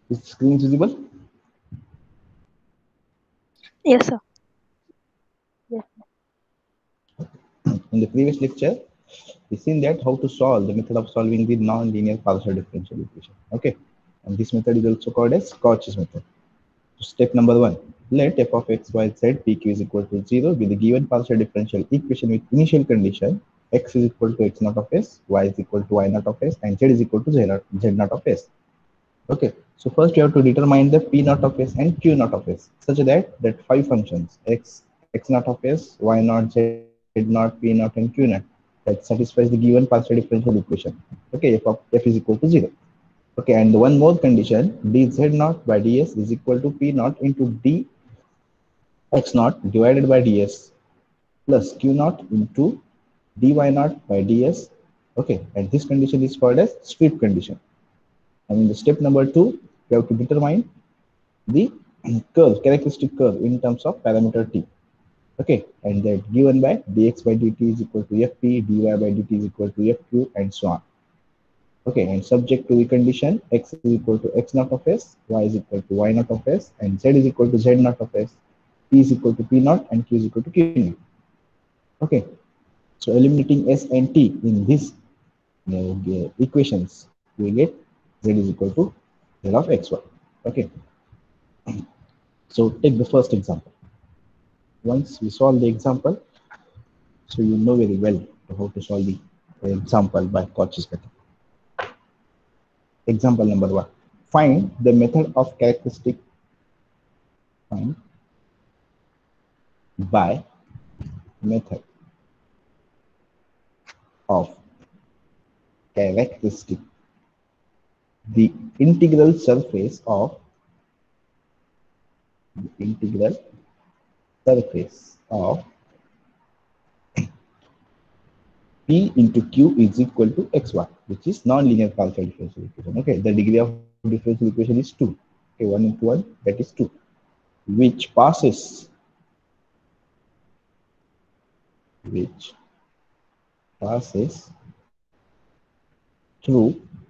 Is screen visible? Yes, sir. In the previous lecture, we seen that how to solve the method of solving the non-linear partial differential equation. Okay, and this method is also called as Cauchy's method. So step number one: let f of x, y, z, pq is equal to 0 be the given partial differential equation with initial condition x is equal to x naught of s, y is equal to y naught of s, and z is equal to z naught of s. Okay, so first you have to determine the p naught of s and q naught of s such that five functions x naught of s, y naught, z naught, p naught, and q naught that satisfies the given partial differential equation. Okay, f of f is equal to 0. Okay, and one more condition dz naught by ds is equal to p naught into dx naught divided by ds plus q naught into dy naught by ds. Okay, and this condition is called as strip condition. And in the step number two, we have to determine the curve, characteristic curve in terms of parameter t. Okay, and that given by dx by dt is equal to fp, dy by dt is equal to fq, and so on. Okay, and subject to the condition x is equal to x naught of s, y is equal to y naught of s, and z is equal to z naught of s, p is equal to p naught, and q is equal to q naught. Okay, so eliminating s and t in these equations, we get z is equal to z of xy. Okay, so take the first example. Once we solve the example, so you know very well how to solve the example by Cauchy's method. Example number one. Find the method of characteristic find by method of characteristic the integral surface of p into q is equal to xy, which is non-linear partial differential equation. Okay, the degree of differential equation is 2. Okay, 1 into 1, that is 2, which passes through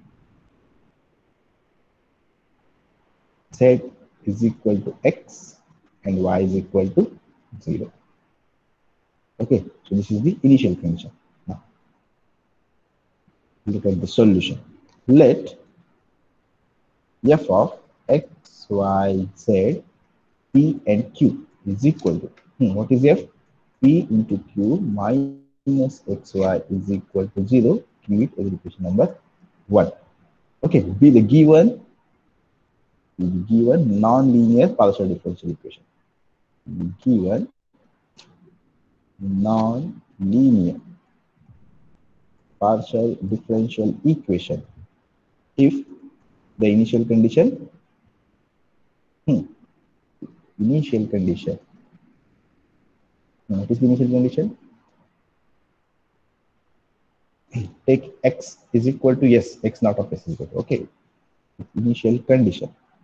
z is equal to x and y is equal to 0. Okay, so this is the initial condition. Now look at the solution. Let f of x, y, z, p and q is equal to what is f? P into q minus xy is equal to 0. Give it as equation number 1. Okay, be the given non-linear partial differential equation. The given non-linear partial differential equation if the initial condition hmm, initial condition what is the initial condition? Take x is equal to yes, x naught of s is equal to, okay, initial condition.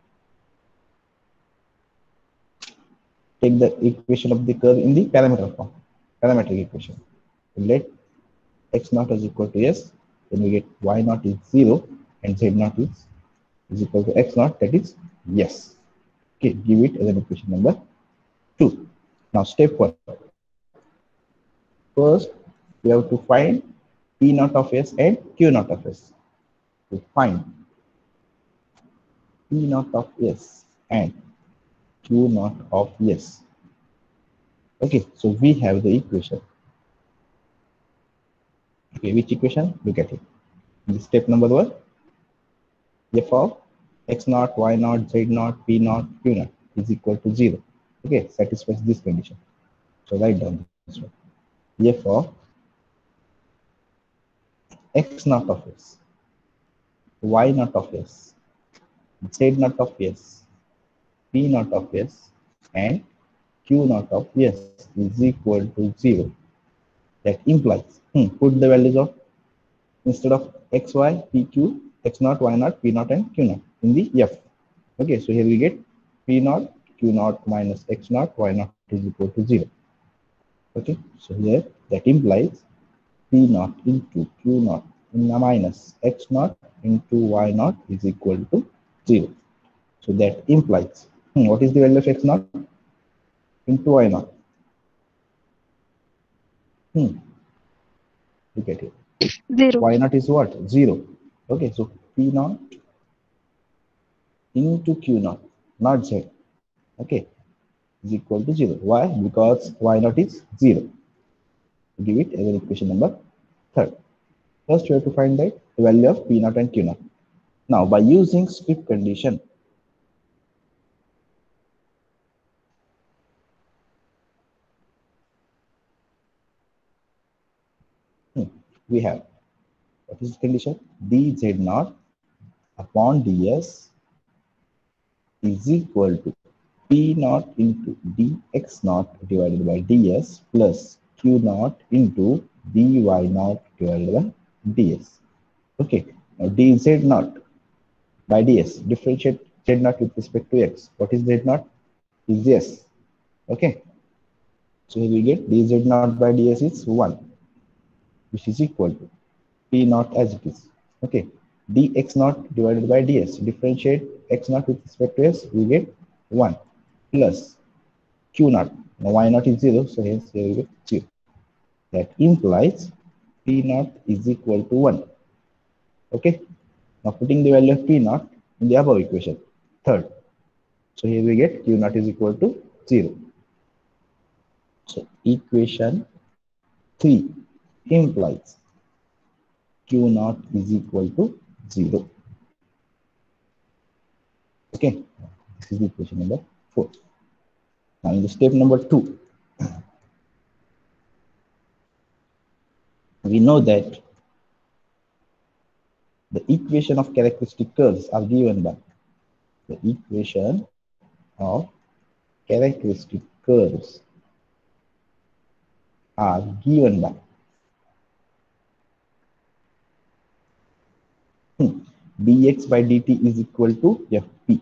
Take the equation of the curve in the parameter form, parametric equation. Let x naught is equal to yes, then we get y naught is 0 and z naught is equal to x naught, that is yes. Okay, give it as an equation number 2. Now step 1. First, we have to find p naught of s and q naught of s. To find p naught of s and q naught of s. Okay, so we have the equation. Okay, which equation? Look at it. This step number 1. F of x naught, y naught, z naught, p naught, q naught is equal to 0. Okay, satisfies this condition. So write down this one. F of x naught of s, y naught of s, z naught of s, p naught of s, and q naught of s is equal to 0. That implies, put the values of, instead of x, y, p, q, x naught, y naught, p naught, and q naught in the f. Okay, so here we get p naught, q naught minus x naught, y naught is equal to 0. Okay, so here that implies p naught into q naught minus x naught into y naught is equal to 0. So that implies, what is the value of x naught into y naught? Look at here. 0. Y naught is what? 0. Okay, so P naught into Q naught, not Z. Okay, is equal to 0. Why? Because Y naught is 0. Give it as an equation number third. First, we have to find the value of P naught and Q naught. Now, by using strip condition, we have, what is the condition? dz naught upon ds is equal to P naught into dx naught divided by ds plus Q naught into dy naught divided by ds. Okay, now dz naught by ds, differentiate z naught with respect to x. What is z naught? Is s. Okay, so here we get dz naught by ds is 1, which is equal to P naught as it is. Okay, dx naught divided by ds, differentiate x naught with respect to s, we get 1 plus Q naught. Now y naught is 0, so hence here we get 0. That implies P naught is equal to 1. Okay, now putting the value of P naught in the above equation, third. So here we get Q naught is equal to 0. So equation 3 implies Q naught is equal to 0. Okay, this is the equation number 4. Now in the step number 2, we know that the equation of characteristic curves are given by the equation of characteristic curves are given by dx by dt is equal to fp,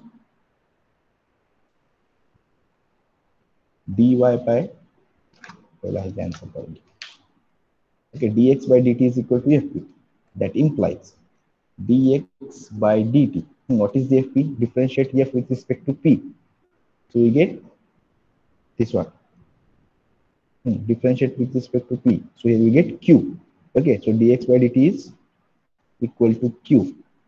dy by, well, I can answer for it. Okay, dx by dt is equal to fp. That implies dx by dt. What is the fp? Differentiate f with respect to p. So we get this one. Differentiate with respect to p. So here we get q. Okay, so dx by dt is equal to q.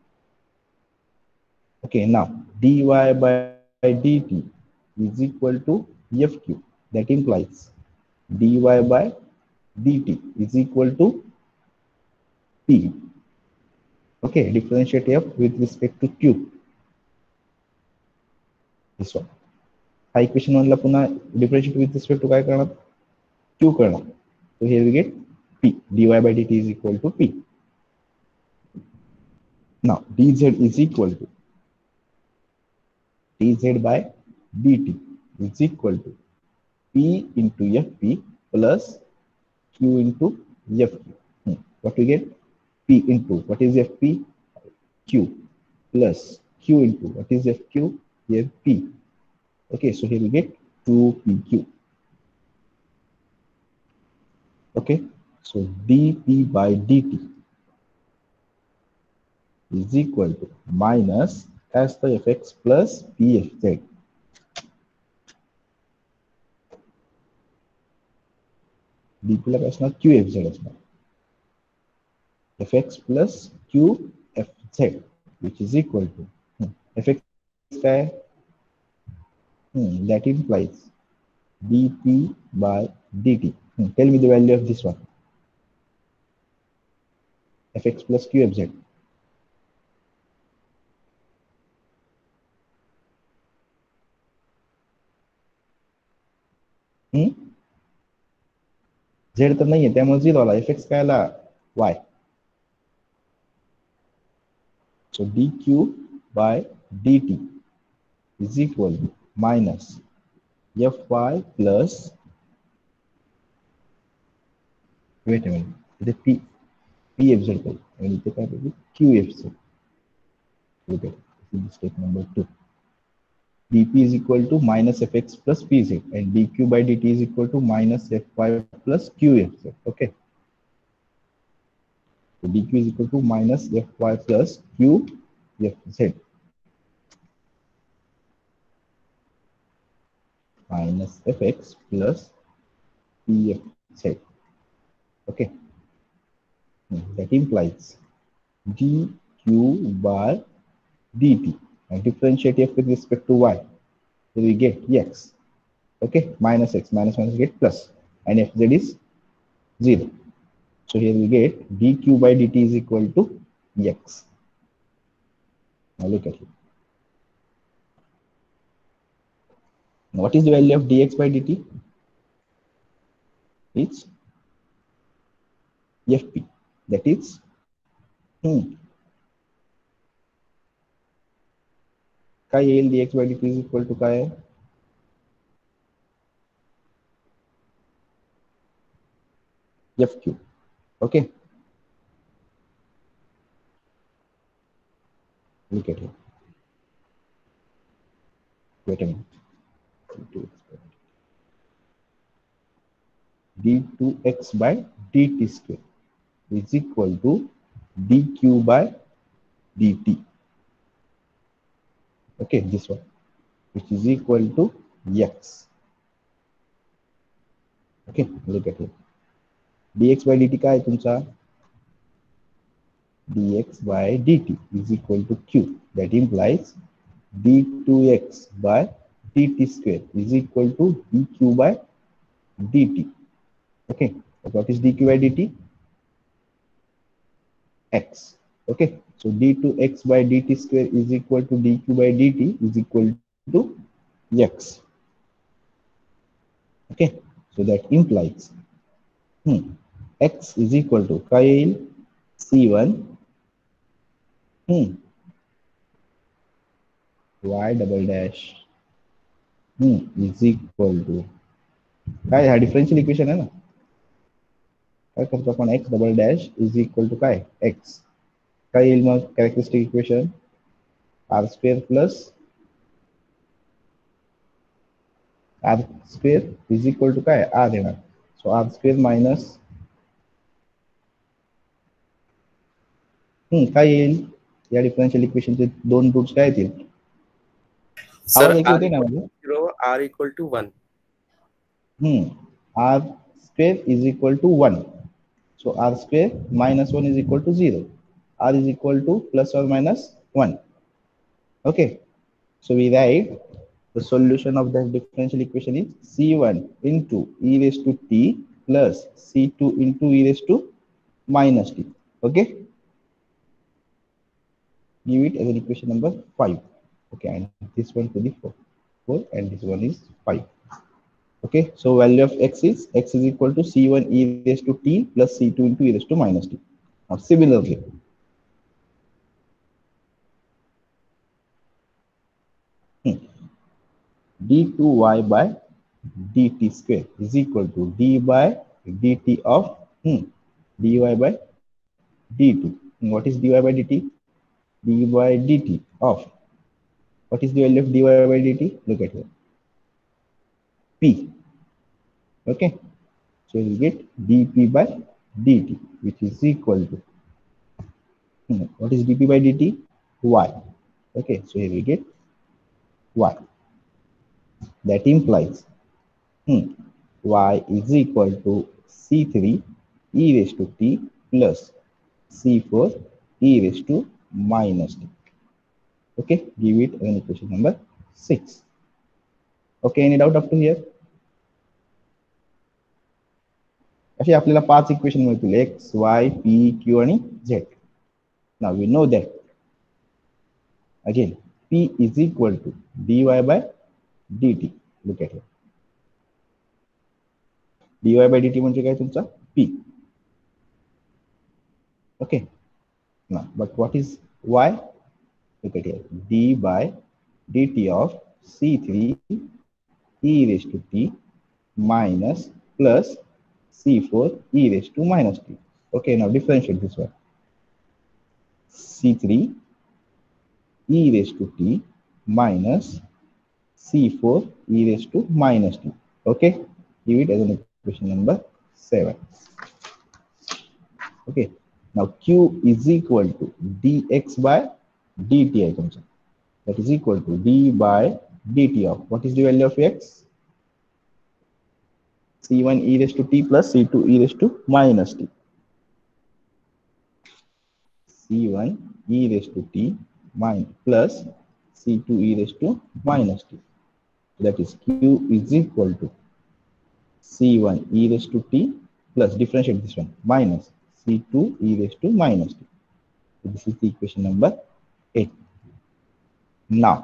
Okay, now dy by dt is equal to fq. That implies dy by dt is equal to p. Okay, differentiate f with respect to q. This one. हा equation मधला पुन्हा differentiate with respect to काय करणार? q करणार. So here we get p. dy by dt is equal to p. Now dz is equal to dz by dt is equal to p into fp plus q into fq. What we get? P into, what is fp? Q plus q into, what is fq? Here p. Okay, so here we get 2pq. Okay, so dp by dt is equal to minus as the fx plus pfz. dp ला काय असणार? qfz असणार. fx plus qfz, which is equal to fx काय? That implies dp by dt. Tell me the value of this one. fx plus qfz. z तर नाहीये, त्यामुळे 0 आला. fx काय आला? y. So dq by dt is equal to minus fy plus, wait a minute, इथे pfz पाहिजे आणि इथे काय पाहिजे? qfz. Look at step number 2. dp is equal to minus fx plus pz and dq by dt is equal to minus fy plus qfz. Okay, so dq is equal to minus fy plus qfz. minus fx plus pfz. Okay, that implies dq by dt and differentiate f with respect to y. So we get x. Okay, minus x minus minus get plus, and fz is 0. So here we get dq by dt is equal to x. Now look at it. Now what is the value of dx by dt? It's fp. That is chi L dx by dt is equal to chi fq. Okay, look at it. Wait a minute. d2x by dt square is equal to dq by dt. Okay, this one, which is equal to x. Okay, look at it. dx by dt काय तुमचा? dx by dt is equal to q. That implies d2x by dt square is equal to dq by dt. Okay, what is dq by dt? X. Okay, so d2x by dt square is equal to dq by dt is equal to x. Okay, so that implies x is equal to chi c1 y double dash is equal to काय हा differential equation है ना, काय करतो आपण x double dash is equal to काय x, काय येईल मग characteristic equation r square plus r square is equal to काय r येणार. सो r स्क्वेअर मायनस काय येईल या डिफरेंशियल इक्वेशनचे दोन रूट्स काय येतील? Sir, आवाज ऐकू r येते ना equal म्हणजे? to 0, r equal to 1. r square is equal to 1. So r square minus 1 is equal to 0. R is equal to plus or minus 1. Okay. So we write the solution of the differential equation is c1 into e raised to t plus c2 into e raised to minus t. Okay. Give it as an equation number 5. Okay, and this one to the 4 and this one is 5. Okay, so value of x is equal to c1 e raised to t plus c2 into e raised to minus t. Now similarly, d2y by dt square is equal to d by dt of dy by dt. What is dy by dt? d by dt of, what is the value of dy by dt? Look at here, p. Okay, so you get dp by dt, which is equal to what is dp by dt? Y. Okay, so here we get y. That implies y is equal to c3 e raised to t plus c4 e raised to minus t. Okay, give it an equation number 6. Okay, any doubt up to here? असे आपल्याला 5 equation मिळतील, x, y, p, q आणि z. Now we know that again p is equal to dy by dt. Look at it. dy by dt म्हणजे काय तुमचा p. Okay, now but what is y? Look at here, d by dt of c3 e raised to t minus plus c4 e raised to minus t. Okay, now differentiate this one. c3 e raised to t minus c4 e raised to minus t. Okay, give it as an equation number 7. Okay, now q is equal to dx by dt. That is equal to d by dt of, what is the value of x? C1 e raised to t plus C2 e raised to minus t. C1 e raised to t plus C2 e raised to minus t. That is Q is equal to C1 e raised to t plus differentiate this one minus C2 e raised to minus t. So this is the equation number 8. Now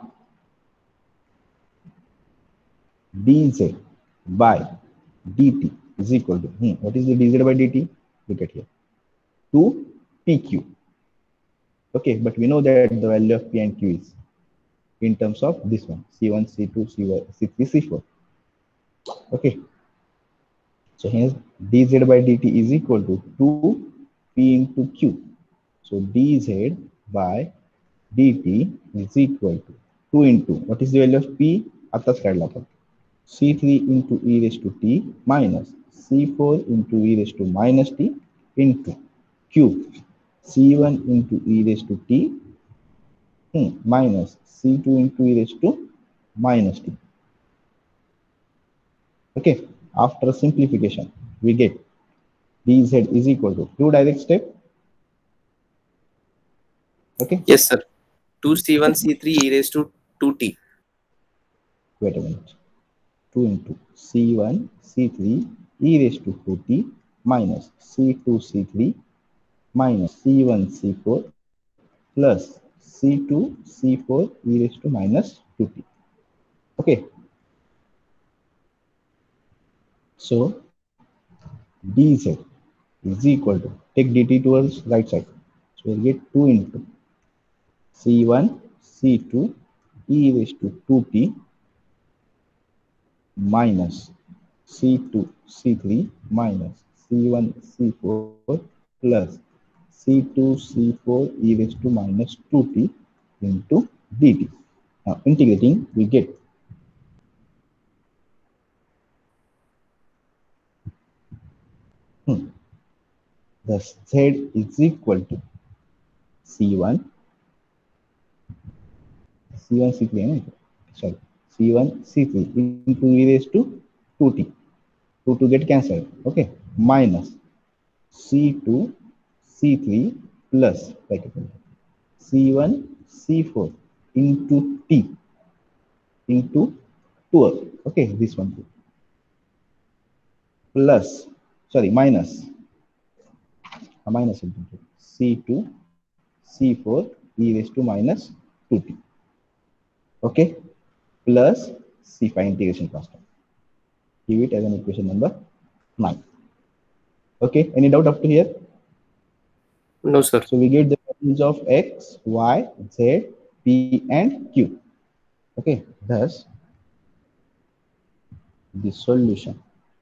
dz by dt is equal to what is the dz by dt? Look at here, 2pq. Okay, but we know that the value of p and q is in terms of this one, c1, c2, c1, c3, c4. Okay, so hence dz by dt is equal to 2p into q. So dz by dt is equal to 2 into what is the value of p? आताच काढला आपण, c3 into e raised to t minus c4 into e raised to minus t into q, c1 into e raised to t minus c2 into e raised to minus t. Okay, after simplification we get dz is equal to 2 direct step. Okay, Yes, sir. 2c1 c3 e raised to 2t. wait a minute, 2 into c1 c3 e raised to 2t minus c2 c3 minus c1 c4 plus c2 c4 e raised to minus 2t. Okay, so dz is equal to, take dt towards right side, so we'll get 2 into c1 c2 e raised to 2t minus c2 c3 minus c1 c4 plus c2 c4 e raised to minus 2t into dt. Now integrating we get the z is equal to c1 c3 sorry c1 c3 into e raised to 2t, 2 to get cancelled. Okay, minus c2 c3 plus like c1 c4 into t into 12. Okay, this one plus sorry minus minus into c2 c4 e raised to minus 2t. Okay, plus c5 integration constant. Give it as an equation number 9. Okay, any doubt up to here? No, sir. So we get the values of x, y, z, p and q. Okay, thus the solution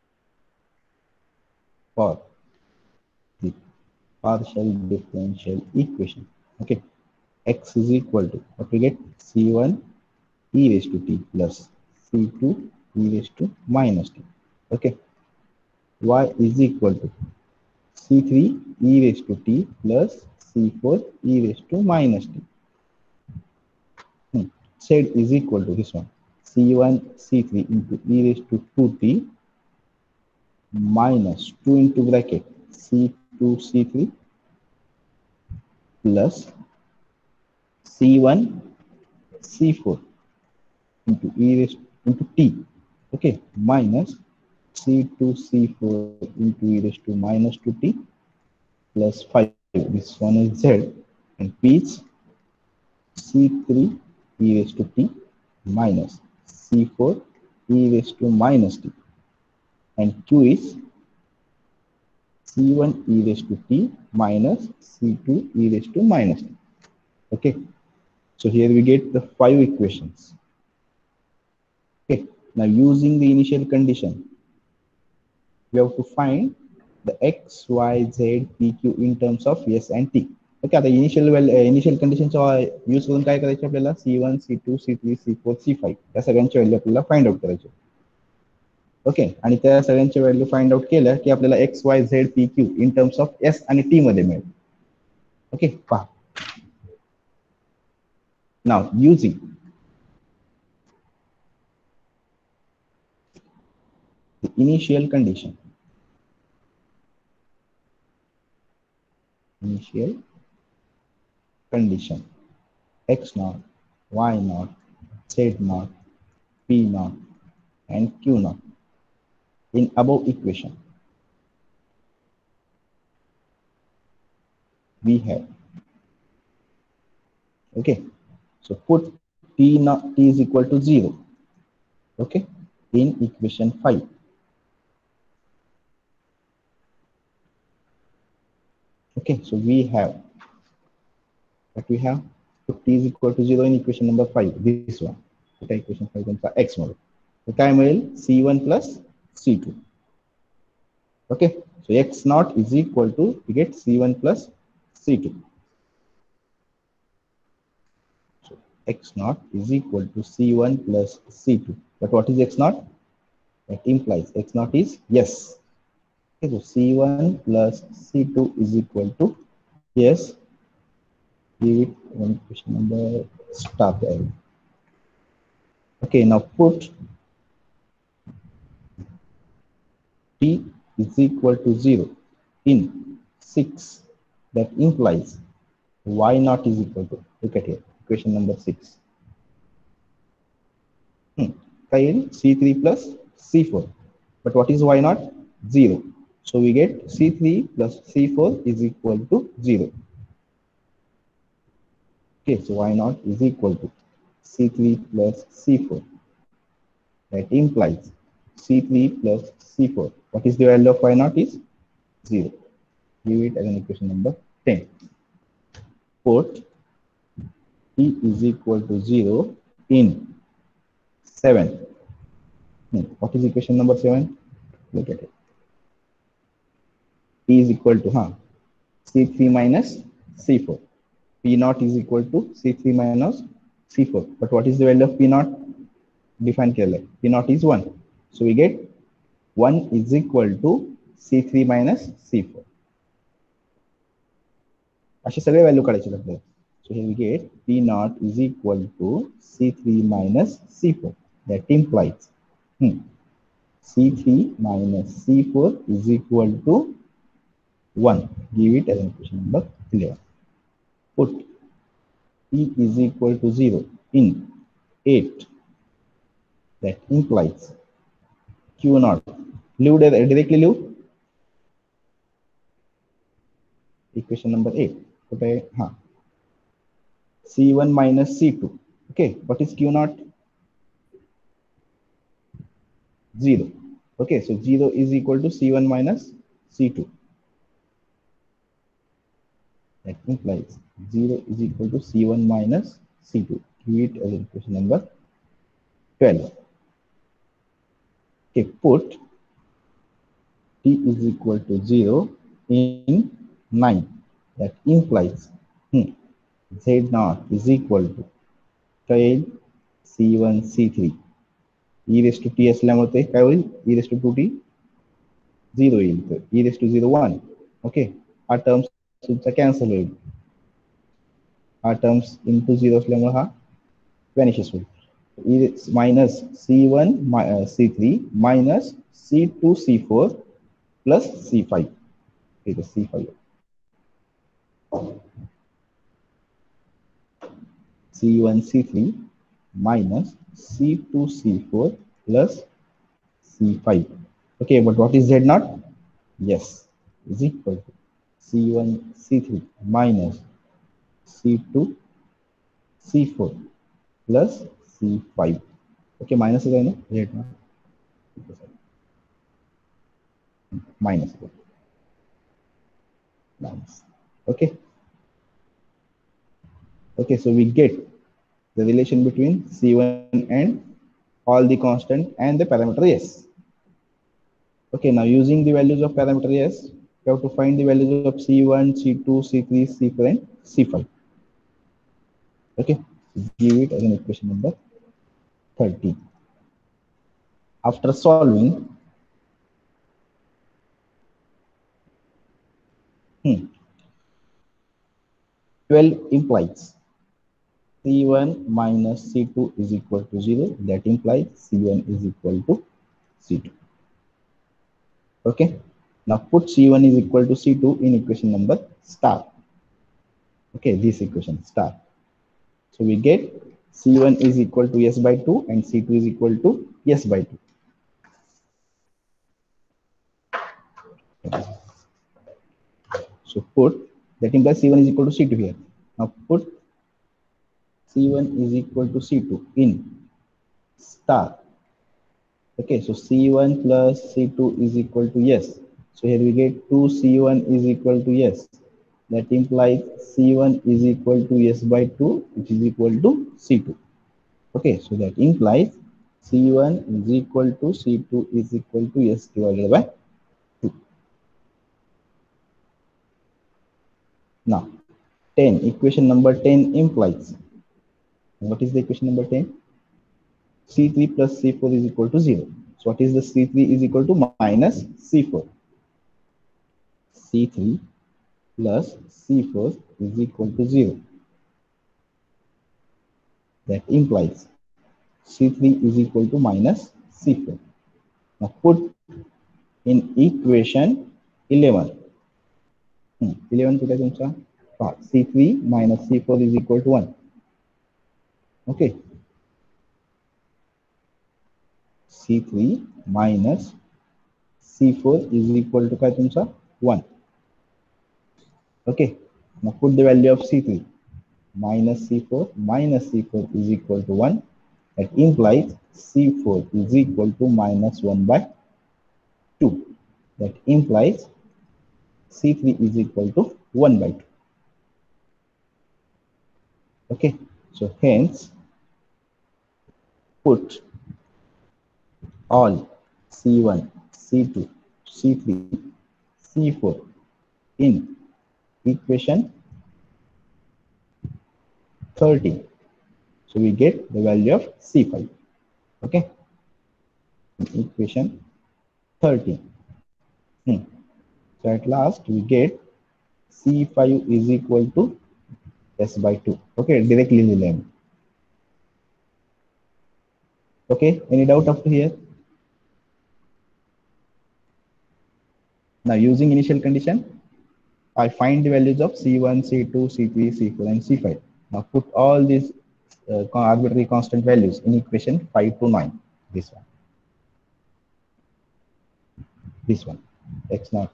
for the partial differential equation, okay, x is equal to what we get, c1 e raised to t plus c2 e raised to minus t. Okay, y is equal to c3 e raised to t plus c4 e raised to minus t. Z is equal to this one, c1 c3 into e raised to 2t minus 2 into bracket c2 c3 plus c1 c4 into e raised into t, okay, minus c2 c4 into e raised to minus 2t plus 5. This one is z, and p is c3 e raised to t minus c4 e raised to minus t, and q is c1 e raised to t minus c2 e raised to minus t. Okay, so here we get the 5 equations. Okay, now using the initial condition, we have to find the x, y, z, p, q in terms of s and t. Okay, आता initial conditions use करून काय करायचे आपल्याला, c1 c2 c3 c4 c5 या सगळ्यांची value आपल्याला find out करायची. Okay, आणि त्या सगळ्यांची व्हॅल्यू फाइंड आउट केल्या की आपल्याला x y z p q in terms of s आणि टी मध्ये मिळेल. ओके, पहा नाव using the initial condition. Initial condition x naught, y naught, z naught, p naught, and q naught in above equation. We have, okay, so put t naught, t is equal to 0, okay, in equation 5. Okay, so we have what we have, put t is equal to 0 in equation number 5, this one. Okay, equation 5 comes x model. Okay, I will c1 plus c2. Okay, so x naught is equal to, we get c1 plus c2. So x naught is equal to c1 plus c2. But what is x naught? That implies x naught is yes. Okay, so c1 plus c2 is equal to yes. Give it one question number start there. Okay, now put t is equal to 0 in 6. That implies y naught is equal to, look at here, equation number 6. C3 plus C4. But what is y naught? 0. So we get C3 plus C4 is equal to 0. Okay, so y naught is equal to C3 plus C4. That implies C3 plus C4. What is the value of y naught is 0. Give it as an equation number 10. Put t is equal to 0 in 7. What is equation number 7? Look at it. T is equal to C3 minus C4. P naught is equal to C3 minus C4. But what is the value of P naught? Define clearly. P naught is 1. So we get 1 is equal to C3 minus C4. असे सगळे value काढायचे आपल्याला. So here we get P naught is equal to C3 minus C4. That implies C3 minus C4 is equal to 1. Give it as an equation number 11. Put t is equal to 0 in 8. That implies q naught. Leave directly leave. Equation number 8. Okay, C1 minus C2. Okay, what is q naught? 0. Okay, so 0 is equal to C1 minus C2. That implies 0 is equal to C1 minus C2. Give it as equation number 12. Okay, put t is equal to 0 in 9. That implies z naught is equal to tail C1 C3. E raised to t असल्यामुळे काय होईल? E raised to 2t 0 येईल. तर E raised to 0 1. Okay, हा terms तुमचा cancel होईल. हा terms into 0 असल्यामुळे हा व्हॅनिशेस होईल. minus C1 C3 minus C2 C4 plus C5. Okay, the C5. C1 C3 minus C2 C4 plus C5. Okay, but what is Z naught? Yes, is equal to C1 C3 minus C2 C4 plus C5. Okay, minus is Z naught. Minus. Okay. Okay, so we get the relation between C1 and all the constant and the parameter S. Okay, now using the values of parameter S, we have to find the values of C1, C2, C3, C4, and C5. Okay, give it as an equation number 13. After solving, 12 implies C1 minus C2 is equal to 0. That implies C1 is equal to C2. Okay. Now put C1 is equal to C2 in equation number star. Okay, this equation star. So we get C1 is equal to S by 2 and C2 is equal to S by 2. So put, that implies C1 is equal to C2 here. Now put C1 is equal to C2 in star. Okay, so C1 plus C2 is equal to yes. So here we get 2C1 is equal to yes. That implies C1 is equal to S by 2, which is equal to C2. Okay, so that implies C1 is equal to C2 is equal to S divided by 2. Now, 10, equation number 10 implies, what is the equation number 10? C3 plus C4 is equal to 0. So what is the C3 is equal to minus C4? C3 plus C4 is equal to 0. That implies C3 is equal to minus C4. Now put in equation 11. 11 कुठे आहे तुमचा? C3 minus C4 is equal to 1. Okay. C3 minus C4 is equal to काय तुमचा? 1. Okay. Now put the value of C3. Minus C4 is equal to 1. That implies C4 is equal to minus 1 by 2. That implies C3 is equal to 1 by 2. Okay. So hence put all C1, C2, C3, C4 in equation 30. So we get the value of C5. Okay. Equation 30. So at last we get C5 is equal to S by 2. Okay, directly linear. Okay, any doubt up to here? Now using initial condition, I find the values of C1, C2, C3, C4 and C5. Now put all these arbitrary constant values in equation 5 to 9. This one. This one. X naught.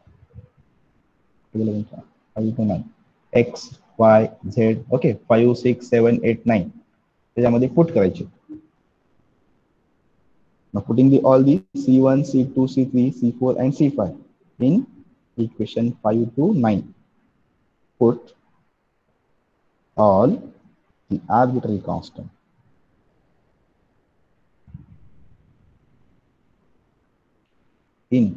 5 to 9. X, Y, Z. Okay, 5, 6, 7, 8, 9. त्याच्यामध्ये put करायचे. Now putting all the C1, C2, C3, C4 and C5 in equation 5 to 9. Put all the arbitrary constant in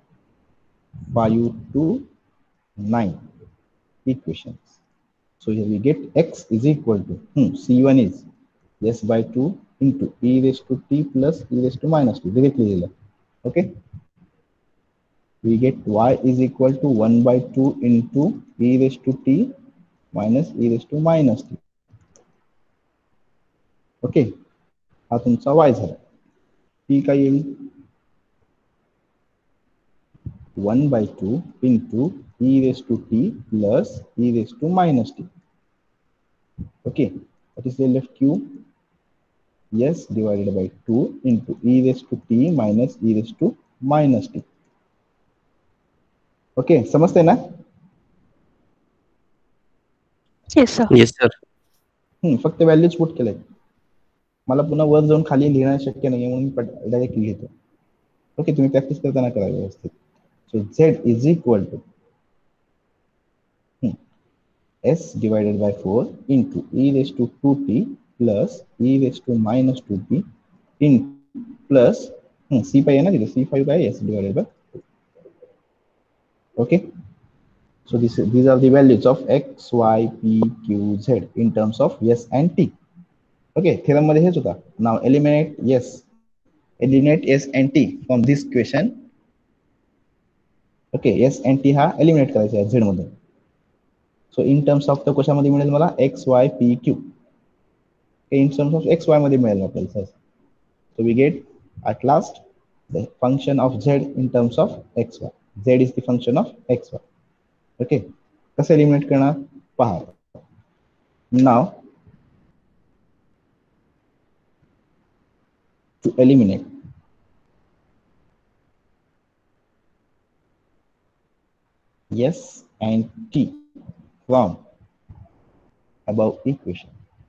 5 to 9 equations. So here we get X is equal to C1 is S by 2 into e raised to t plus e raised to minus t. Directly. Okay. We get Y is equal to 1 by 2 into e raised to t minus e raised to minus t. Okay. हा तुमचा Y झाला. T काय येईल? 1 by 2 into e raised to t plus e raised to minus t. Okay. What is the left Q? S divided by 2 into e raised to t minus e raised to minus t. Okay, समजते ना? Yes, sir. Yes, sir. फक्त values put केले. मला पुन्हा वर जाऊन खाली लिहिणं शक्य नाही म्हणून मी डायरेक्ट लिहितो. ओके, तुम्ही प्रॅक्टिस करताना करा व्यवस्थित. सो Z is equal to S divided by 4 into e raised to 2t plus e raised to minus 2t in plus C5 है ना, C5 by S divided by 2. Okay. So these are the values of X, Y, P, Q, Z in terms of S and T. Okay, theorem मध्ये हेच होता. Now eliminate S and T from this equation. Okay, S and T हा eliminate करायचा आहे Z मधून. So in terms of the कशामध्ये मिळेल मला X, Y, P, Q. Okay, in terms of X, Y मध्ये मिळेल आपल्याला. So we get at last the function of z in terms of xy. Z is the function of xy. Okay, कसं eliminate करणार पहा. Now to eliminate s and t from above equation.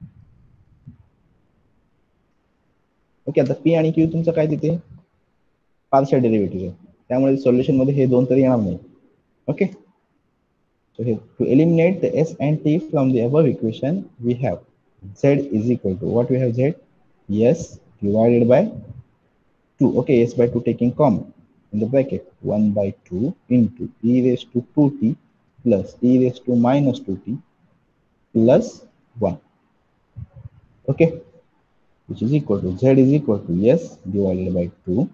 Okay, आता p आणि q तुमचं काय तिथे partial derivative आहे, त्यामुळे सोल्युशन मध्ये हे दोन तरी येणार नाही. Okay, so here to eliminate the s and t from the above equation, we have z is equal to what we have z, s divided by 2. Okay, s by 2 taking common in the bracket, 1 by 2 into e raised to 2t plus e raised to minus 2t plus 1. Okay, which is equal to z is equal to s divided by 2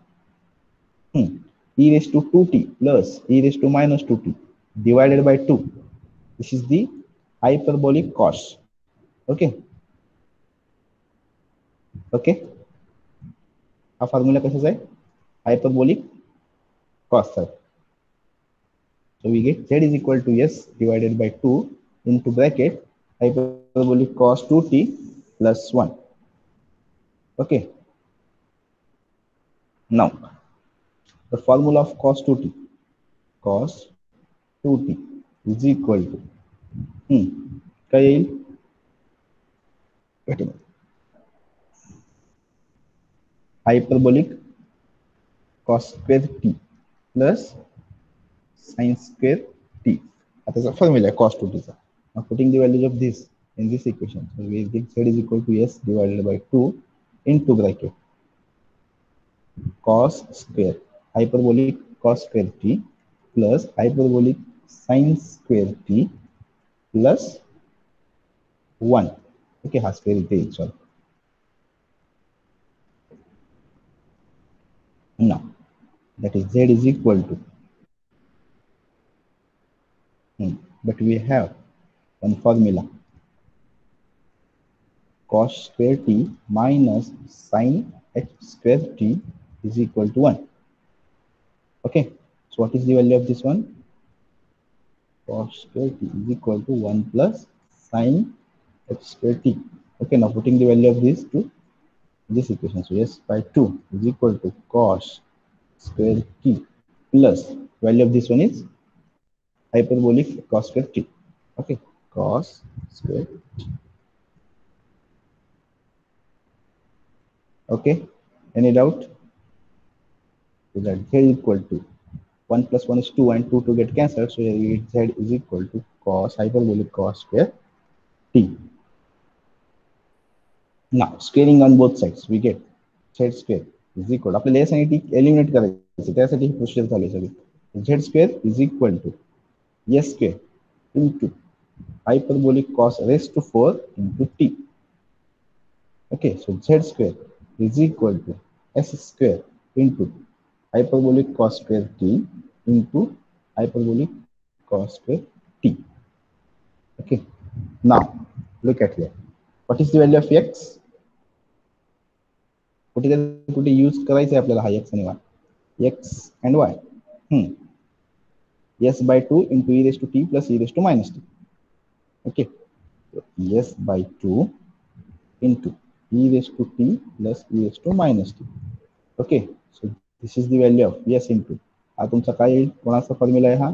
e raised to 2t plus e raised to minus 2t divided by 2. This is the hyperbolic cos. Okay, okay, हा formula कशाचा आहे, hyperbolic cos चा. So we get z is equal to s divided by 2 into bracket hyperbolic cos 2t plus 1. Okay, now the formula of cos 2t is equal to काय येईल, hyperbolic cos square t plus sin square t. That is a formula cos 2t. Now putting the values of this in this equation, so we get z is equal to s divided by 2 into bracket cos square hyperbolic cos square t plus hyperbolic sin square t plus 1. Okay, हा square इथे येईल, sorry. Now that is z is equal to but we have one formula cos square t minus sin h square t is equal to 1. Okay, so what is the value of this one, cos square t is equal to 1 plus sin h square t. Okay, now putting the value of this to this equation, so s by 2 is equal to cos square t plus value of this one is hyperbolic cos square t. Okay, cos square t. Okay, any doubt? So that z is equal to 1 plus 1 is 2 and 2 to get cancelled, so here we get z is equal to cos hyperbolic cos square t. Now squaring on both sides, we get z square is equal, आपल्याला s आणि t eliminate करायचे, त्यासाठी ही procedure चालू आहे सगळी. z square is equal to s square into hyperbolic cos raised to 4 into t. Okay, so z square is equal to s square into hyperbolic cos square t into hyperbolic cos square t. Okay, now look at here, what is the value of x, कुठे use करायचं आहे आपल्याला हा x आणि y, x and y. s by 2 into e raised to t plus e raised to minus t. Okay, so s by 2 into e raised to t plus e raised to minus t. Okay, so this is the value of s into हा तुमचा काय येईल, कोणाचा formula आहे हा,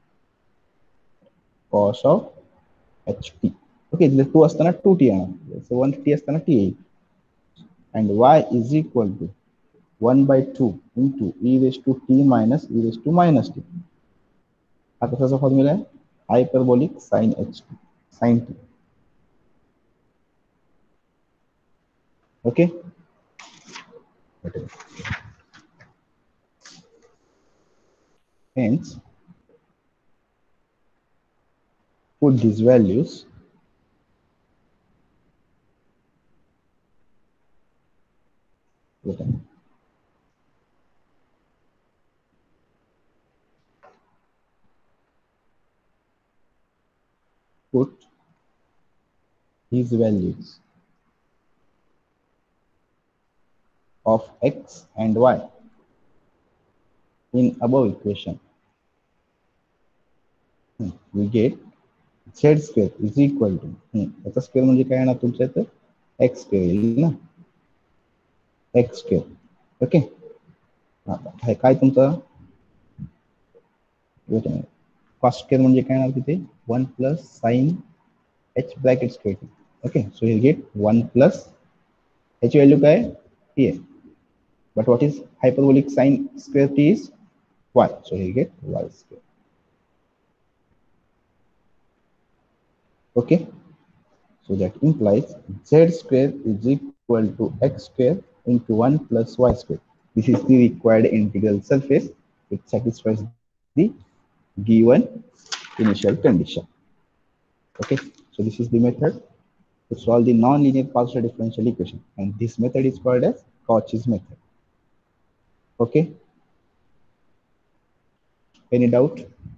cos of ht. Okay, जर 2 असताना 2t येणार, so 1t असताना t येईल, and y is equal to 1 by 2 into e raised to t minus e raised to minus t. हा कशाचा फॉर्म्युला आहे, hyperbolic sin ht sin t. Okay, hence put these values put these values of x and y in above equation, we get z square is equal to याचा square म्हणजे काय येणार तुमच्या इथं x square येईल ना, x square. Okay, आता काय तुमचा कॉस स्क्वेअर म्हणजे काय येणार तिथे 1 plus sine h bracket square. Okay, so you get 1 plus h value काय ही आहे, but what is hyperbolic sine square t is y, so you get y square. Okay, so that implies z square is equal to x square into 1 plus y square. This is the required integral surface which satisfies the given initial condition. Okay, so this is the method to solve the non-linear partial differential equation, and this method is called as Cauchy's method. Okay, any doubt?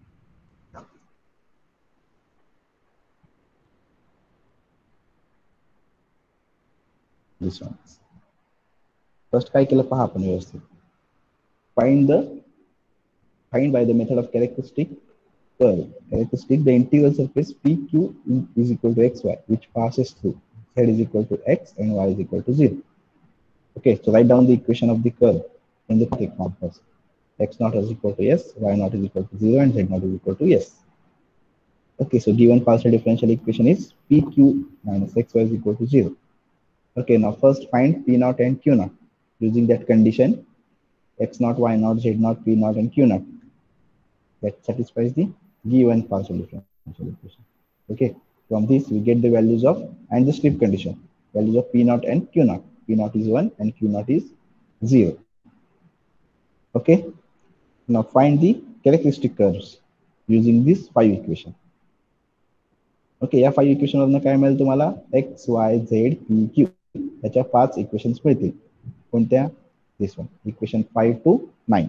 This one. First काय केलं पहा आपण व्यवस्थित. Find by the method of characteristic curve. Characteristic, the integral surface PQ is equal to xy, which passes through z is equal to x and y is equal to 0. Okay, so write down the equation of the curve in the trick form first. X naught is equal to s, y naught is equal to 0, and z naught is equal to s. Okay, so given partial differential equation is PQ minus xy is equal to 0. Okay, now first find P naught and Q naught using that condition x naught, y naught, z naught, P naught, and Q naught. That satisfies the given partial differential equation. Okay, from this we get the values of, and the slip condition, values of P naught and Q naught. P naught is 1 and Q naught is 0. Okay, now find the characteristic curves using this 5 equation. Okay, या 5 equation वरनं काय मिळेल तुम्हाला x, y, z, p, q याच्या 5 equations मिळतील. कोणत्या? This one, equation 5 to 9.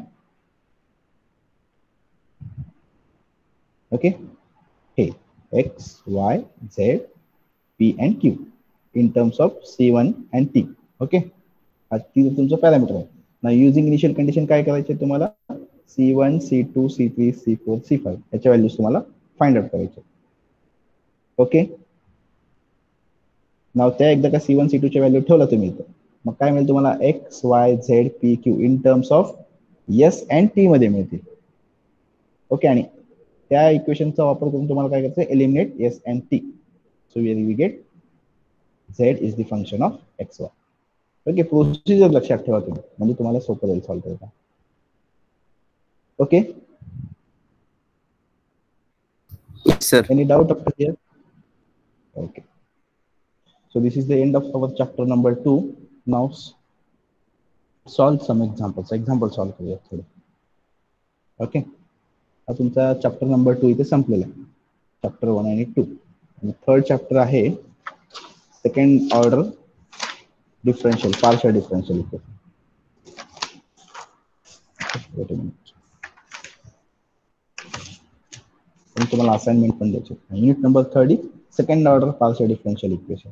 Okay, हे x, y, z, p and q in terms of c1 and t. Okay, हा तुमचं पॅरामीटर आहे ना. युजिंग इनिशियल कंडिशन काय करायचे तुम्हाला, c1, c2, c3, c4, c5 याच्या व्हॅल्यूज तुम्हाला फाइंड आउट करायचे. ओके, नाव त्या एकदा का c1 c2 च्या व्हॅल्यू ठेवला तुम्ही इथं, मग काय मिळेल तुम्हाला x, y, z, p, q in terms of s and t मध्ये मिळतील. ओके, आणि त्या इक्वेशनचा वापर करून तुम्हाला काय करायचं, eliminate s and t. So we get z is the function of x, y. Okay, procedure लक्षात ठेवा तुम्ही, म्हणजे तुम्हाला सोपं जाईल सॉल्व करता. Okay, Yes, sir. any doubt up here? Okay, so this is the end of our chapter number 2. Now solve some examples. Example solve करूया थोडे. ओके, हा तुमचा चॅप्टर नंबर 2 इथे संपलेला आहे. चॅप्टर 1 आणि 2, आणि थर्ड चॅप्टर आहे second order differential partial differential equation. Wait a minute, तुम्हाला असाइनमेंट पण द्यायचे. Unit number 3 is second order partial differential equation.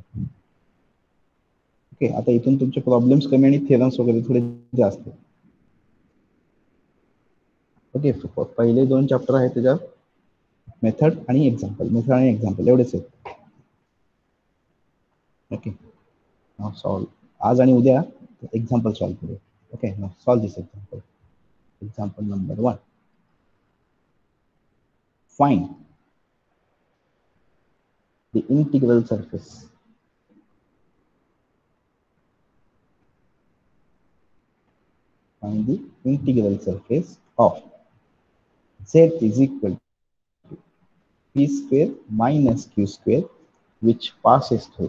Okay, आता इथून तुमचे प्रॉब्लेम्स कमी आणि थेरम्स वगैरे थोडे जास्त. ओके, पहिले 2 चॅप्टर आहेत त्याच्यात मेथड आणि एक्झाम्पल, मेथड आणि एक्झाम्पल एवढेच आहेत. Okay, now solve. आज आणि उद्या एक्झाम्पल सॉल्व करू. Okay, now solve this example. Example number 1. Find the integral surface of z is equal to p square minus q square which passes through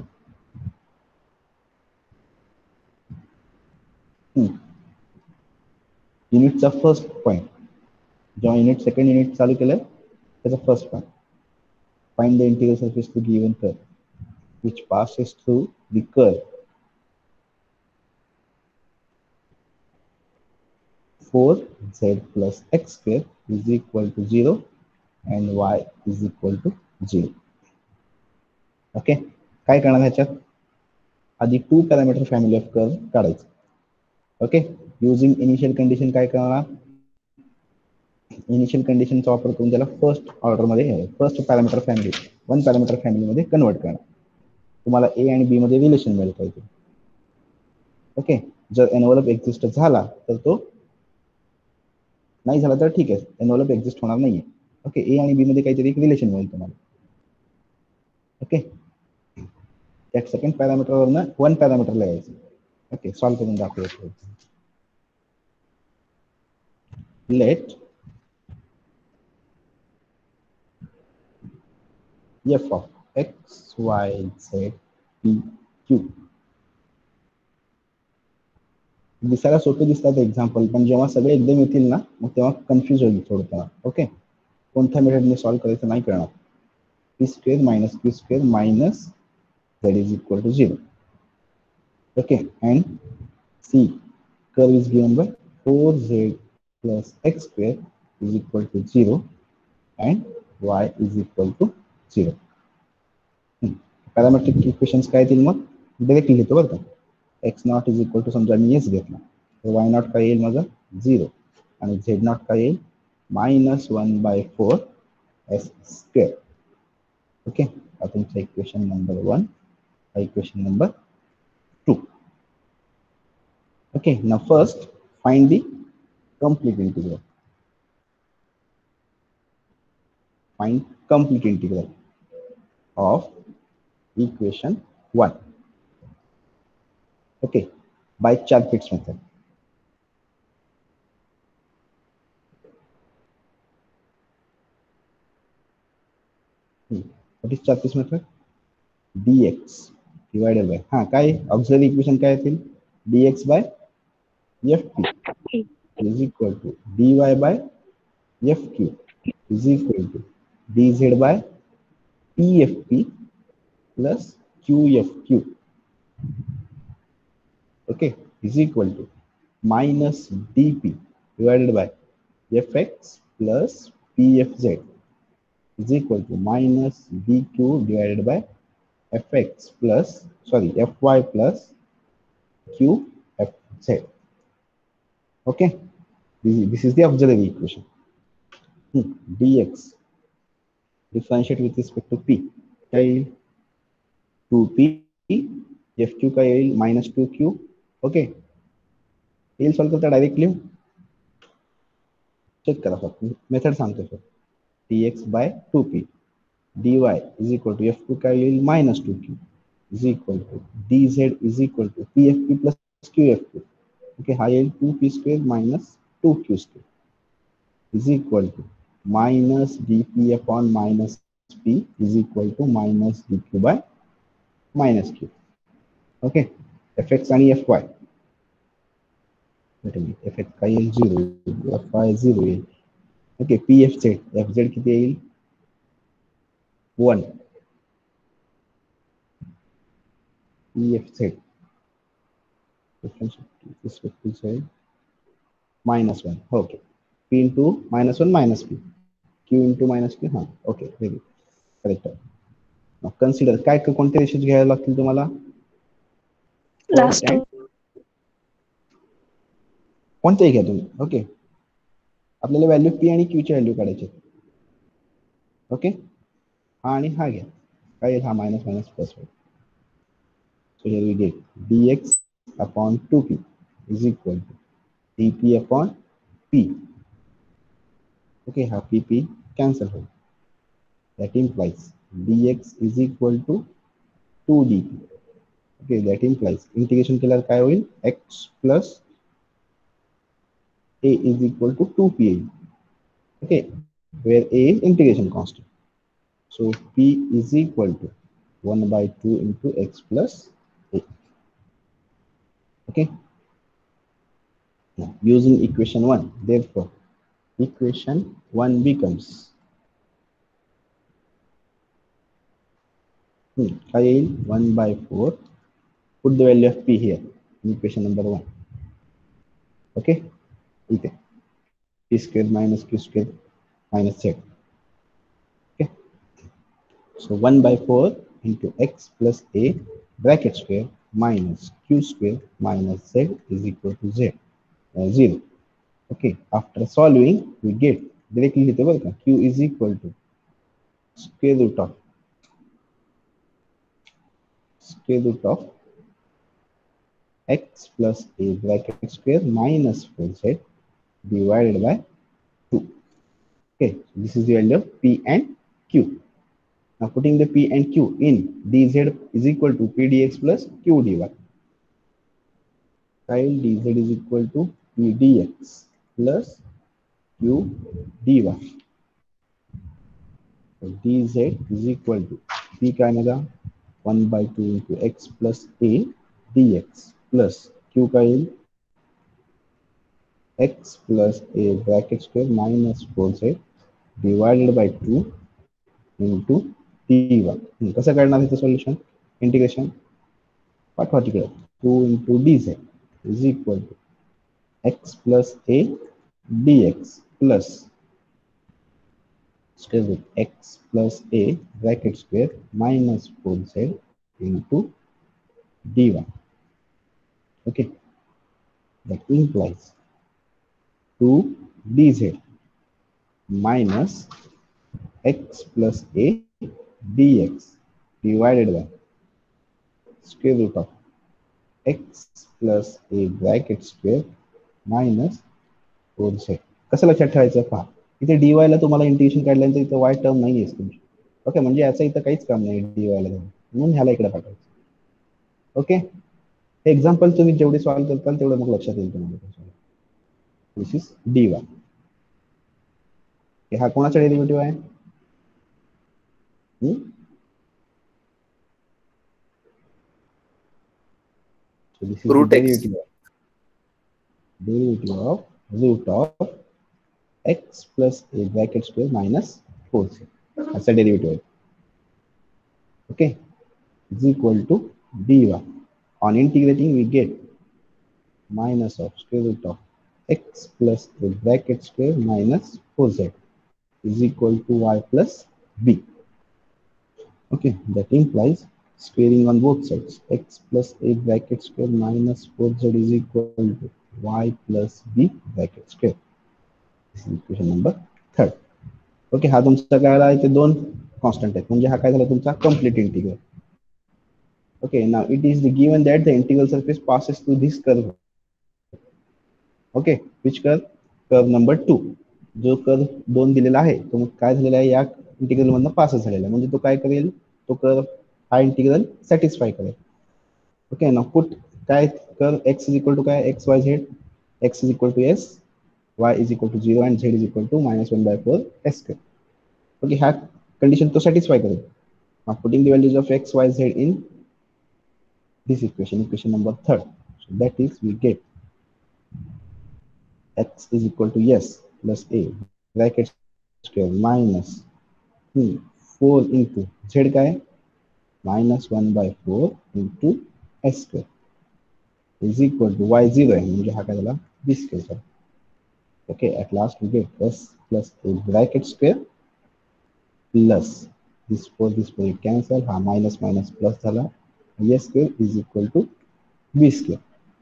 युनिटचा first point, जेव्हा unit second unit चालू केलं त्याचा first point. Find the integral surface to given curve which passes through the curve 4z plus x square is equal to 0 and y is equal to 0. Okay, काय करणार ह्याच्यात, आधी 2 parameter family of curve काढायचं. Okay, using initial condition काय करणार, initial कंडिशनचा वापर करून त्याला फर्स्ट ऑर्डर मध्ये first parameter family one parameter family मध्ये कन्वर्ट करणार. तुम्हाला ए आणि बी मध्ये रिलेशन मिळेल पाहिजे. ओके, जर एनव्हलप एक्झिस्ट झाला तर तो नाही झाला तर ठीक आहे, एनव्हलप एक्झिस्ट होणार नाहीये. ओके, ए आणि बी मध्ये काहीतरी एक रिलेशन मिळेल तुम्हाला. ओके, त्या सेकंड पॅरामीटरवरनं वन पॅरामीटरला यायचं. ओके, सॉल्व्ह करून दाखवूया. Let f of x, y, z, p, q. दिसायला सोपे दिसतात एक्झाम्पल, पण जेव्हा सगळे एकदम येतील ना मग तेव्हा कन्फ्युज होईल थोडं. ओके, कोणत्या मेथडने सॉल्व्ह करायचं नाही कळणार. p square minus q square minus z is equal to 0. Okay, and c curve is given by 4z plus x square is equal to 0 and y is equal to 0. Parametric equations काय येतील मग directly लिहितो बरं का. X not is equal to समजा मी S घेतला तर वाय नॉट काय येईल माझा 0 आणि झेड नॉट काय येईल -1/4 एस स्क्वेअर. ओके, हा तुमचा इक्वेशन नंबर 1, हा equation number 2. Okay, now first find the complete integral. Find complete integral of equation 1. Okay, by Charpit's method. What is Charpit's method? dx divided by काय auxiliary equation काय येतील dx by fp is equal to dy by fq is equal to dz by pfp plus qfq. Okay, is equal to minus dp divided by fx plus pfz is equal to minus dq divided by fx plus fy plus qfz. Okay, this is the auxiliary equation. dx differentiate with respect to p, 2p, fq का येईल -2q. Okay, येईल solve करता directly check करा फक्त method सांगतो sir. dx by 2p dy is equal to f2 का येईल -2q is equal to dz is equal to pfp plus qfp. Okay, हा येईल 2p square minus 2q square is equal to minus dp upon minus p is equal to minus dq by minus q. Okay, fx आणि fy fx का येईल 0, fy 0 येईल. Okay, pfz fz किती येईल 1, pfz -1. Okay, p into -1 minus p, q into minus q. हाँ okay, very correct. Consider काय कोणते rashes घ्यायला लागतील तुम्हाला Last two. कोणतेही घ्या तुम्ही. ओके, आपल्याला व्हॅल्यू पी आणि क्यू ची व्हॅल्यू काढायची. ओके, हा आणि हा घ्या काय येईल हा मायनस मायनस प्लस होईल. So here we get dx upon 2p is equal to dp upon p. Okay, हा pp cancel होईल. That implies dx is equal to 2dp. Okay, that implies integration केल्यावर काय होईल x plus a is equal to 2pa. Okay, where a is integration constant. So p is equal to 1/2 into x plus a. Okay, now using equation 1, therefore equation 1 becomes काय येईल 1/4. put the value of p here in equation number 1. Okay, इथे p square minus q square minus z. Okay, so 1/4 into x plus a bracket square minus q square minus z is equal to 0. Okay, after solving we get directly लिहितो बरं का, q is equal to square root of x plus a bracket square minus 4z divided by 2. Okay, so this is the value of p and q. Now putting the p and q in, dz is equal to p dx plus q dy. While dz is equal to p dx plus q dy. So dz is equal to p का आएगा 1 by 2 into x plus a dx plus q का x plus a bracket square minus 4z divided by 2 into d1. कसं करणार आहे solution integration पाठवा तिकडे 2 into dz is equal to x plus a dx plus square root x plus a bracket square minus 4z into d1. Okay, that implies 2 dz minus x plus a dx divided by square root of x plus a bracket square minus 4z. कसं लक्षात ठेवायचं पहा, इथे dy ला तुम्हाला integration काढल्यानंतर इथे y term नाही आहे तुमची. ओके, म्हणजे याचं इथं काहीच काम नाही dy ला म्हणून ह्याला इकडे पाठवायचं. ओके, हे एक्झाम्पल तुम्ही जेवढे सॉल्व्ह करताल तेवढं मग लक्षात येईल तुम्हाला. This is dy. हा कोणाचा डेरिव्हेटिव्ह आहे? So this is Root the x. derivative of root of x plus a bracket square minus 4c. That's the derivative. Okay, is equal to dy. On integrating, we get minus of square root of x plus a bracket square minus 4z is equal to y plus b. Okay, that implies squaring on both sides. X plus a bracket square minus 4z is equal to y plus b bracket square. This is equation number 3. Okay, हा तुमचा काय आला इथे दोन constant आहेत, म्हणजे हा काय झाला तुमचा complete integral. Okay, now it is given that the integral surface passes through this curve. Okay, which curve? Curve number 2. जो कर्व 2 दिलेला आहे तो मग काय झालेला आहे, या इंटिग्रल मधनं पास झालेला आहे, म्हणजे तो काय करेल, तो कर्व हा इंटिग्रल सॅटिस्फाय करेल. ओके, नाउ पुट काय curve x is equal to काय x y z, x is equal to s, y is equal to 0 and z is equal to minus 1 by 4 s square. Okay, ह्या condition तो satisfy करेल. Now putting the values of x, y, z in this equation, equation number 3. So that is we get x is equal to s plus a bracket square minus 4 into z का है minus 1 by 4 into s square is equal to y 0 है, म्हणजे हा काय झाला b square. Okay, at last we get s plus a bracket square plus this 4 cancel, हा minus minus plus झाला, s square is equal to b square.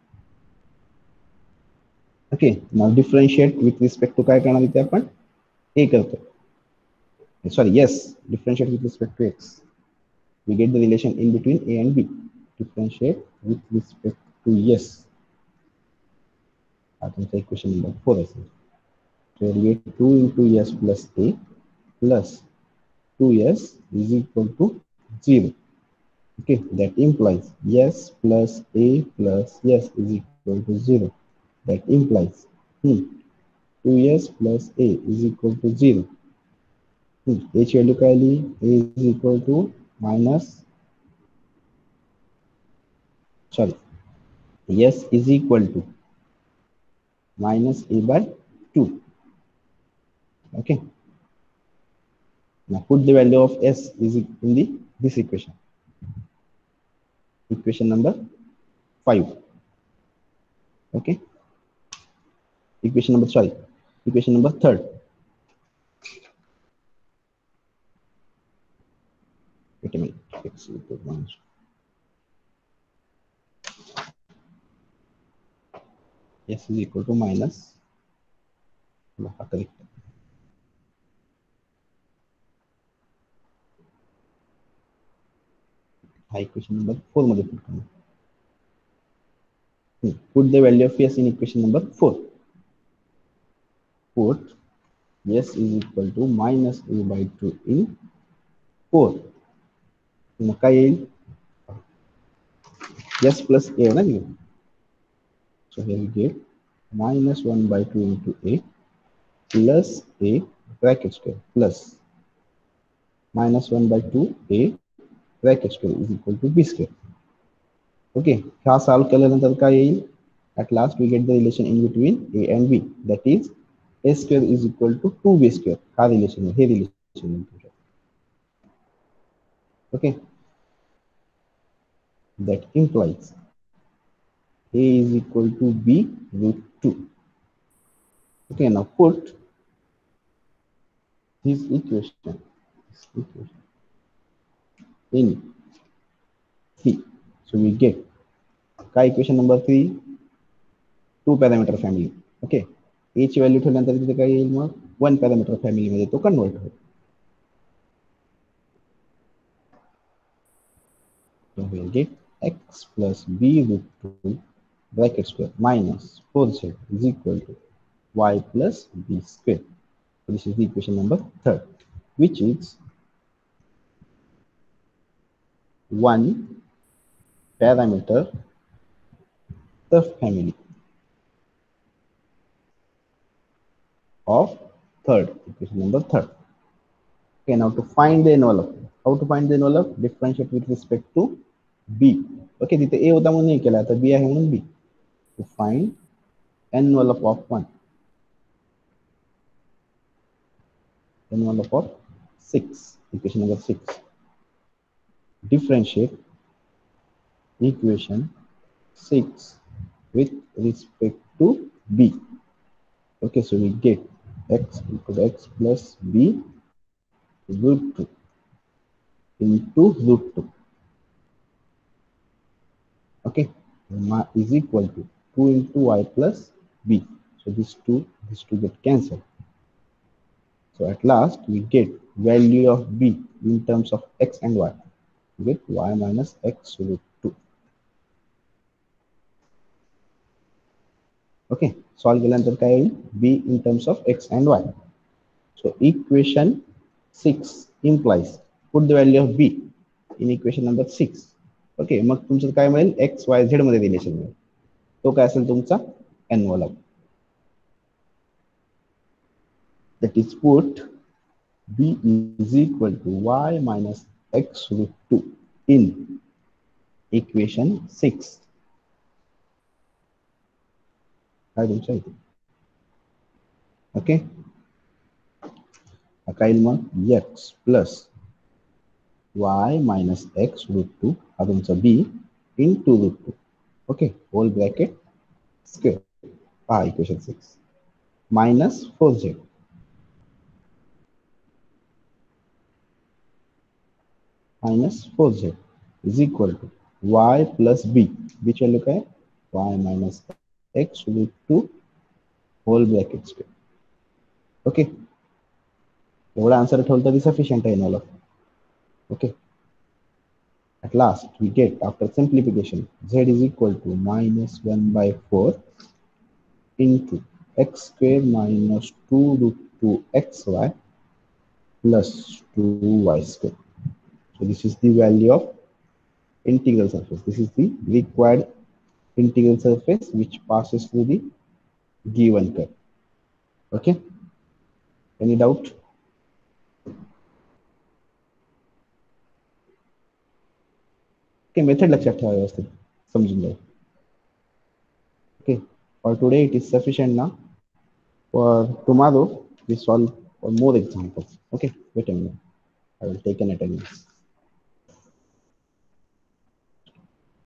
Okay, now differentiate with respect to काय करणार इथे आपण a करतो. Sorry, yes, differentiate with respect to x. We get the relation in between a and b. Differentiate with respect to yes. हा तुमचा equation number 4 असेल. So we get 2 into s plus a plus 2s is equal to 0. Okay, that implies s plus a plus s is equal to 0. That implies 2s plus a is equal to 0. H value का ली a is equal to minus, sorry, s is equal to minus a by 2. Okay, now put the value of s is in the this equation, equation number 5. Okay, equation number, sorry, equation number 3. Wait a minute, x is equal to minus. S is equal to minus, correct. हा equation number 4 मध्ये put करणार. Put the value of s in equation number 4. Put s is equal to minus a by 2 in 4. मग काय येईल s plus a ना घेऊ. So here we get minus 1 by 2 into a plus a bracket square plus minus 1 by 2 a bracket square is equal to b square. Okay, हा solve केल्यानंतर काय येईल at last we get the relation in between a and b, that is a square is equal to 2b square. हा relation आहे, हे relation आहे. Okay, that implies a is equal to b root 2. Okay, now put this equation in C. So we get equation number 3, 2 parameter family. Okay, each value ठेवल्यानंतर तिथे काय येईल मग 1 parameter family मध्ये तो convert होईल. So we'll get x plus b root 2 bracket square minus 4z is equal to y plus b square. So this is the equation number 3, which is 1 parameter subfamily of third, equation number 3. Okay, now to find the envelope. How to find the envelope? Differentiate with respect to b. Okay, तिथे a होता म्हणून नाही केला, आता b आहे म्हणून b. To find envelope of 1. Envelope of 6, equation number 6. Differentiate equation 6 with respect to b. Okay, so we get x equal to x plus b root 2 into root 2. Okay, is equal to 2 into y plus b. So these two get cancelled. So at last we get value of b in terms of x and y. We get y minus x root 2. Okay, solve केल्यानंतर काय येईल b in terms of x and y. So equation 6 implies put the value of b in equation number 6. Okay, मग तुमचं काय मिळेल x y z मध्ये relation मिळेल. तो काय असेल तुमचा envelope. That is put b is equal to y minus x root 2 in equation 6. काय तुमचं इथे. Okay, काय येईल मग x plus y minus x root 2 हा तुमचा b into root 2. Okay, whole bracket square. Equation 6 minus 4z is equal to y plus b. Which value का है y minus x root 2 whole bracket square. Okay, एवढा answer ठेवलं तरी sufficient आहे इनवॉल. Okay, at last we get after simplification z is equal to minus 1 by 4 into x square minus 2 root 2 xy plus 2y square. So this is the value of integral surface. This is the required integral surface which passes through the given curve. Okay, any doubt? Okay, method लक्षात ठेवा व्यवस्थित समजून जाईल. Okay, for today it is sufficient now. For tomorrow we solve for more examples. Okay, wait a minute, I will take an attendance.